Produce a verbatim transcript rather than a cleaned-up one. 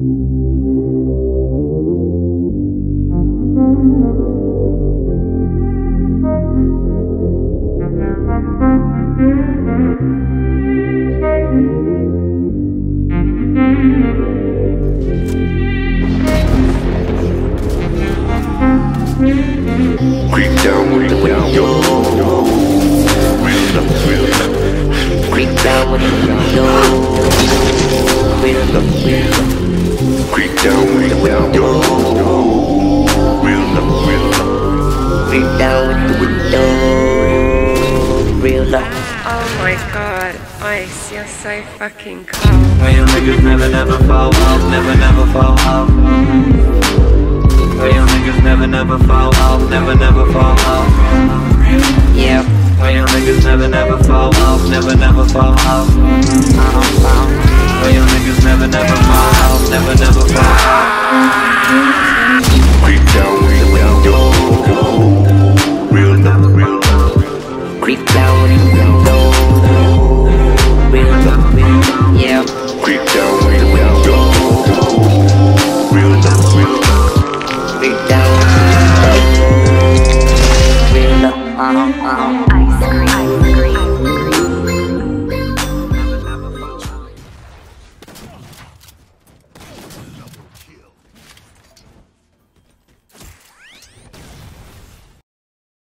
Creep down with the window. Real up, real up. Creep down with the window. Real up, real up. Creep down with the window. Real up, real up. Creep down with the window. Real up. Oh my god, Ice, you're so fucking cold. Real niggas never, never fall off, never, never fall off. Real niggas never, never fall off, never, never fall off. Yeah. Real niggas never, never fall off, never, never fall off. Real niggas never, never fall off, never, never fall off. Creep down with the window. Real up, real up. Creep down with the window. Real up, real up. Yeah. Creep down with the window. Real up, real up. Creep down with the window. Real up. Uh-huh, uh-huh.